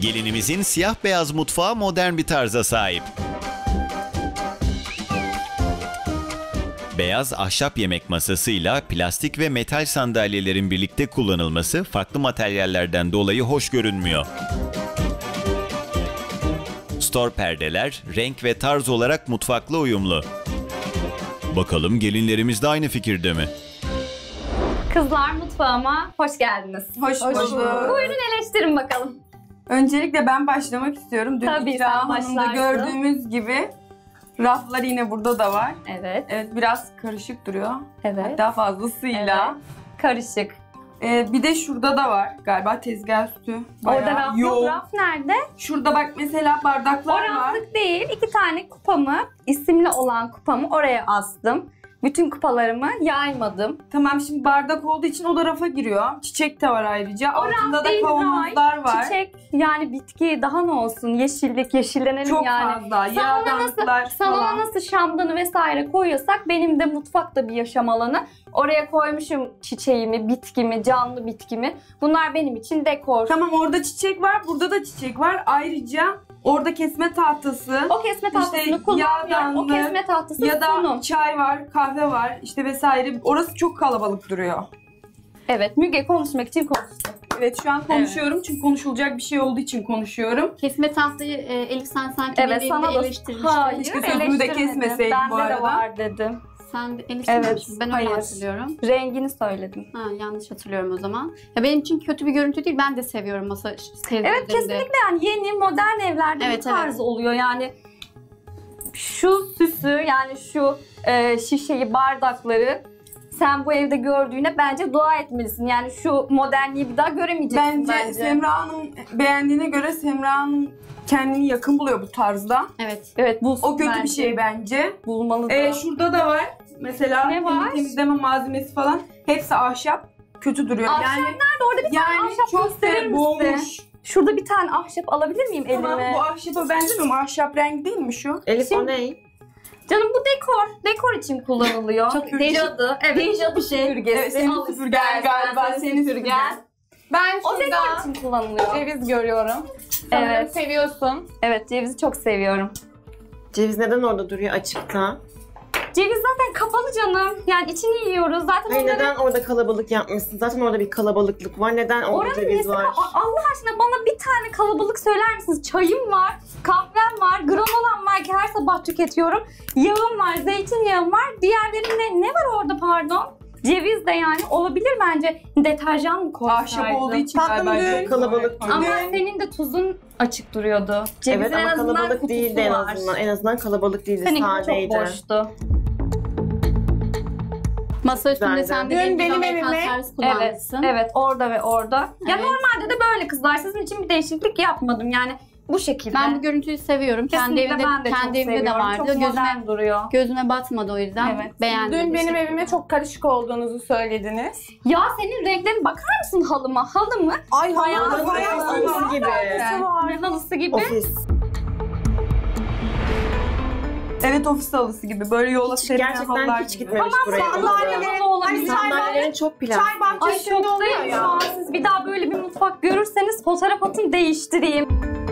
Gelinimizin siyah beyaz mutfağı modern bir tarza sahip. Beyaz ahşap yemek masasıyla plastik ve metal sandalyelerin birlikte kullanılması farklı materyallerden dolayı hoş görünmüyor. Stor perdeler renk ve tarz olarak mutfakla uyumlu. Bakalım gelinlerimiz de aynı fikirde mi? Kızlar, mutfağıma hoş geldiniz. Hoş bulduk. Buyurun eleştirin bakalım. Öncelikle ben başlamak istiyorum. Dün Tabii, İkra sen Hanım'da başlarsın. gördüğümüz gibi raflar yine burada da var. Evet. Evet, biraz karışık duruyor. Evet. Hatta fazlasıyla. Evet. Karışık. Bir de şurada da var galiba tezgah üstü. Orada raf yok. yoğun. Raf nerede? Şurada bak mesela O bardaklar var. raflık değil. 2 tane kupamı, isimli olan kupamı oraya astım. Bütün kupalarımı yaymadım. Tamam, şimdi bardak olduğu için o da rafa giriyor. Çiçek de var ayrıca. O Altında raf da değil, kavanozlar var. Çiçek, yani bitki daha ne olsun? Yeşillik, yeşillenelim Çok yani. fazla. Yağdanlıklar Salona falan. nasıl şamdanı vesaire koyuyorsak benim de mutfakta bir yaşam alanı. Oraya koymuşum çiçeğimi, bitkimi, canlı bitkimi. Bunlar benim için dekor. Tamam, orada çiçek var, burada da çiçek var. Ayrıca orada kesme tahtası. O kesme tahtasını İşte kullanmıyorum. O yağdanlık kesme tahtası ya da sunum. çay var, kahve var işte vesaire. Orası çok kalabalık duruyor. Evet, Müge konuşmak için konuştu. Evet, şu an konuşuyorum çünkü konuşulacak bir şey olduğu için konuşuyorum. Kesme tahtayı Elif sen sanki Evet, sana da eleştirmiştin. hayır, Keşke sözümü de eleştirmedim. kesmeseydim bu Bende de arada. var dedim. Sen de eleştirmemişsin. Evet, Ben öyle hayır. hatırlıyorum. Rengini söyledim. Ha, yanlış hatırlıyorum o zaman. Ya benim için kötü bir görüntü değil. Ben de seviyorum masa serilerinde. Evet, kesinlikle yani yeni modern evlerde Evet, bu tarz oluyor yani. Şu süsü, yani şu şişeyi, bardakları sen bu evde gördüğüne bence dua etmelisin. Yani şu modernliği bir daha göremeyeceksin Bence Semra Hanım beğendiğine göre Semra Hanım kendini yakın buluyor bu tarzda. Evet. Evet, bulsun O kötü bence. bir şey bence. Bulmalı da. Şurada da var. Mesela Ne var? temizleme malzemesi falan. Hepsi ahşap. Kötü duruyor. Ahşap yani nerede? Orada bir tane yani ahşap çok gösterir misin? boğmuş. Şurada bir tane ahşap alabilir miyim Tamam, elime? bu ahşapa benzemiyor mu? Ahşap rengi değil mi şu? Elif Şimdi- o ne? Canım bu dekor. Dekor için kullanılıyor. Çok değişik. Cadı. Evet, cadı süpürgesi. Evet, senin Al süpürgen istersen, galiba, senin süpürgen. Ben O dekor şurada için kullanılıyor. ceviz görüyorum. Sanırım Evet. seviyorsun. Evet, cevizi çok seviyorum. Ceviz neden orada duruyor açıkta? Ceviz zaten kapalı canım. Yani içini yiyoruz. Zaten Hayır, onları... neden orada kalabalık yapmışsın? Zaten orada bir kalabalıklık var. Neden orada Oranın ceviz nesi var? Allah aşkına bana bir tane kalabalık söyler misiniz? Çayım var, kahvem var, granolam var ki her sabah tüketiyorum. Yağım var, zeytinyağım var. Diğerlerinde ne var orada pardon? Ceviz de yani olabilir bence. Deterjan mı koysaydı? Ahşap olduğu için Tatlım galiba. dün- çok Kalabalık. Ama senin de tuzun açık duruyordu. Cevizin Evet en ama azından kalabalık kutusu değildi en var. azından. En azından kalabalık değildi. Seninki Sadeydi. çok boştu. Masa üstünde Güzeldi. sen de Dün benim benim evime- servis Evet, kullanmışsın. evet orada ve orada. Ya Evet. normalde de böyle kızlar. Sizin için bir değişiklik yapmadım yani bu şekilde. Ben bu görüntüyü seviyorum. Kendi Kesinlikle evimde, ben de kendi çok evimde de seviyorum. vardı. Çok Gözüme, modern duruyor. gözüme batmadı o yüzden. Evet. Beğendim. Dün benim Teşekkür evime çok karışık olduğunuzu söylediniz. Ya senin renklerine bakar mısın halıma? Halı mı? Ay Halı'nın ofis gibi. Ne halısı gibi? Ofis. Evet, ofis halısı gibi. Böyle yola serilen Gerçekten halılar hiç gibi. gitmemiş buraya. sandalyelerin- Halı olabilir. Hani Sandalyelerin çok plastik. Çay Ay bahçesinde çok oluyor değil şu ya. an. Siz bir daha böyle bir mutfak görürseniz fotoğraf atın değiştireyim.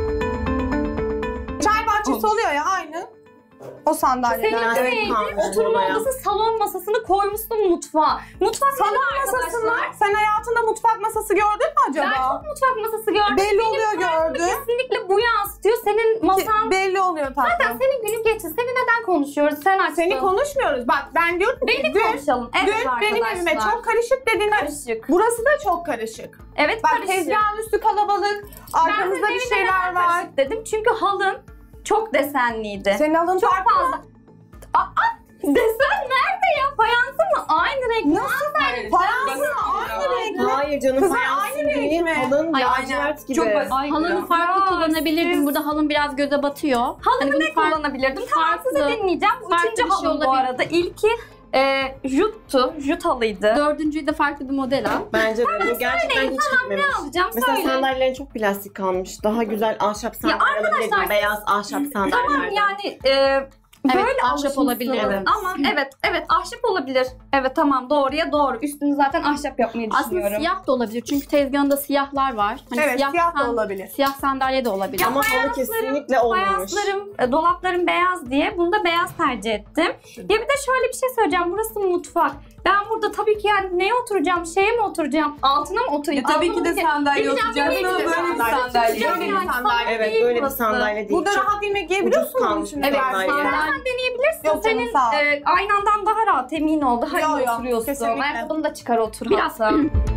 Çay bahçesi oluyor ya aynı. O sandalyeler. Senin Plastik neydi? kalmış Oturma oraya. odası salon masasını koymuşsun mutfağa. Mutfak Salon nerede masasına. arkadaşlar? Sen hayatında mutfak masası gördün mü Ben acaba? çok mutfak masası gördüm. Belli Benim oluyor, tarzımı gördüm. Kesinlikle bu yansıtıyor. Senin masan... Belli oluyor Zaten tatlım. senin günün geçti. Seni neden konuşuyoruz? Sen açtın. Seni konuşmuyoruz. Bak ben diyorum ki Beni dün, konuşalım. Evet dün benim arkadaşlar. evime çok karışık dediniz. karışık. Burası da çok karışık. Evet Bak karışık. tezgahın üstü kalabalık. Arkamızda Ben bir senin şeyler evine var. karışık dedim. Çünkü halın çok desenliydi. Senin alın Çok farklı mı? fazla. Desen nerede ya? Fayansı mı? Aynı renk. Nasıl? Fayansın aynı renk. Hayır canım. Kızlar fayansın aynı renk değil, mi? Halın Hayır, lacivert gibi. Çok basit. Halını farklı kullanabilirdim. Burada halın biraz göze batıyor. Halını bunu ne kullanabilirdim? Tamam sizi farklı- dinleyeceğim. Bu farklı üçüncü bir şey halım bu olabilir. arada. İlki juttu. Jut halıydı. Dördüncüyü de farklı bir model al. Bence de bu gerçekten hiç gitmemiş. Alacağım Mesela söyle. sandalyelerin çok plastik kalmış. Daha güzel ahşap sandalye alabilirdin. arkadaşlar, Beyaz ahşap sandalyelerden. Yani Evet, Böyle ahşap alışmışsınız. olabilir. Ama evet ahşap olabilir. Evet tamam doğruya doğru. Üstünü zaten ahşap yapmayı düşünüyorum. Aslında siyah da olabilir çünkü tezgahında siyahlar var. Hani Evet, siyah da olabilir. Siyah sandalye de olabilir. Ama halı kesinlikle olmamış. Fayanslarım, dolaplarım beyaz diye bunda beyaz tercih ettim. Ya bir de şöyle bir şey söyleyeceğim. Burası mutfak. Ben burada tabii ki yani neye oturacağım? Şeye mi oturacağım? Altına mı oturayım? Tabii ki de Altına mı- sandalye Bilmiyorum, oturacaksın ama tabii ki de böyle bir sandalye. sandalye. Böyle bir Yani sandalye. değil Evet böyle bir burası. sandalye değil. Burada Çok rahat yemek yiyebiliyorsun ucuz kalmış bunun bir için. sandalye. Sen deneyebilirsin. Yok canım, Senin sağ ol. aynandan daha rahat emin ol. Daha Yo, iyi yo, oturuyorsun. kesinlikle. Ayakkabını da çıkar otur Biraz- hatta.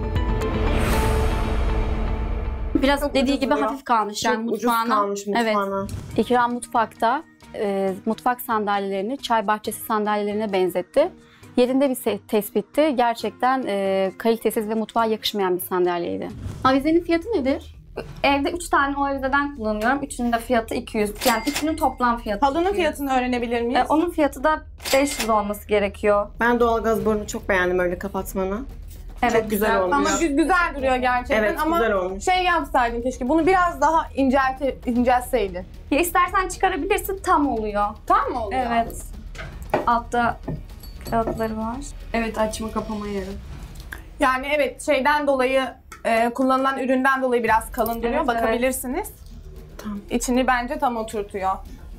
Biraz Çok dediği ucuz gibi duruyor. hafif kalmış yani Çok ucuz mutfağına. kalmış Evet. mutfağına. İkram mutfakta mutfak sandalyelerini çay bahçesi sandalyelerine benzetti. Yerinde bir tespitti. Gerçekten kalitesiz ve mutfağa yakışmayan bir sandalyeydi. Avizenin fiyatı nedir? Evde 3 tane o avizeden kullanıyorum. Üçünün de fiyatı 200. Yani üçünün toplam fiyatı Halının 200. fiyatını öğrenebilir miyiz? Onun fiyatı da 500 olması gerekiyor. Ben doğalgaz borunu çok beğendim öyle kapatmanı. Evet. Çok güzel olmuş. Ama güzel duruyor gerçekten Evet, ama güzel olmuş. şey yapsaydın keşke. Bunu biraz daha inceltseydin. Ya istersen çıkarabilirsin tam oluyor. Tam mı oluyor? Evet. Altta kağıtları var. Evet, açma kapama yeri. Yani evet şeyden dolayı kullanılan üründen dolayı biraz kalın duruyor. Evet, Bakabilirsiniz. Tamam. İçini bence tam oturtuyor.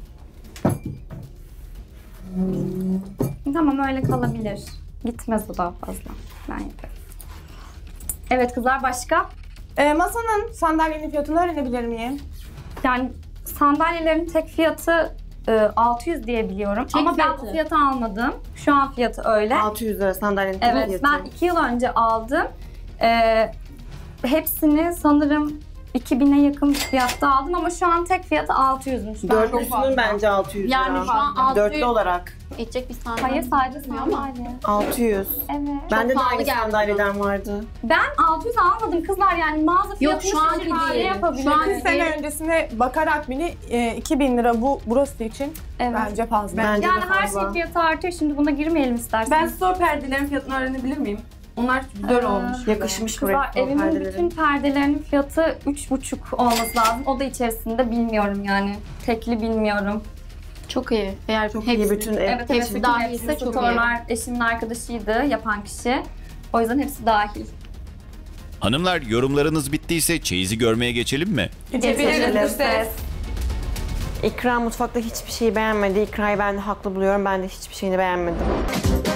Tamam öyle kalabilir. Gitmez o daha fazla. Ben yaparım. Evet kızlar başka? Masanın sandalyenin fiyatını öğrenebilir miyim? Yani sandalyelerin tek fiyatı 600 diye biliyorum. Tek Ama ben fiyatı. bu fiyatı almadım. Şu an fiyatı öyle. 600 lira sandalyenin Evet fiyatı. ben 2 yıl önce aldım. Hepsini sanırım 2000'e yakın bir fiyatta aldım ama şu an tek fiyatı 600'müş. Ben- Dörtlüsünün bence 600 lira. Yani şu an 600 Dörtlü olarak. edecek bir sandalye. Hayır sadece Bilmiyorum ama. sandalye. 600. Evet. Bende de pahalı aynı geldi sandalyeden vardı. Ben 600 almadım kızlar yani mağaza fiyatını şu anki şaşırmaya değil. yapabilirim. Şu anki Bir sene öncesine bakarak bile 2000 lira burası için Evet. bence fazla. Bence Yani de her fazla. şey fiyatı artıyor. Şimdi buna girmeyelim isterseniz. Ben size o perdelerin fiyatını öğrenebilir miyim? Onlar güzel olmuş. Yakışmış Kızlar buraya evimin bütün perdelerin. perdelerinin fiyatı 3,5 olması lazım. O da içerisinde bilmiyorum yani. Tekli bilmiyorum. Çok iyi. Eğer Çok hepsi- iyi bütün ev. Evet, hepsi bütün dahilse çok iyi. Storelar eşimin arkadaşıydı yapan kişi. O yüzden hepsi dahil. Hanımlar yorumlarınız bittiyse çeyizi görmeye geçelim mi? Geçebiliriz. Ses. İkra mutfakta hiçbir şeyi beğenmedi. İkra'yı ben de haklı buluyorum. Ben de hiçbir şeyini beğenmedim.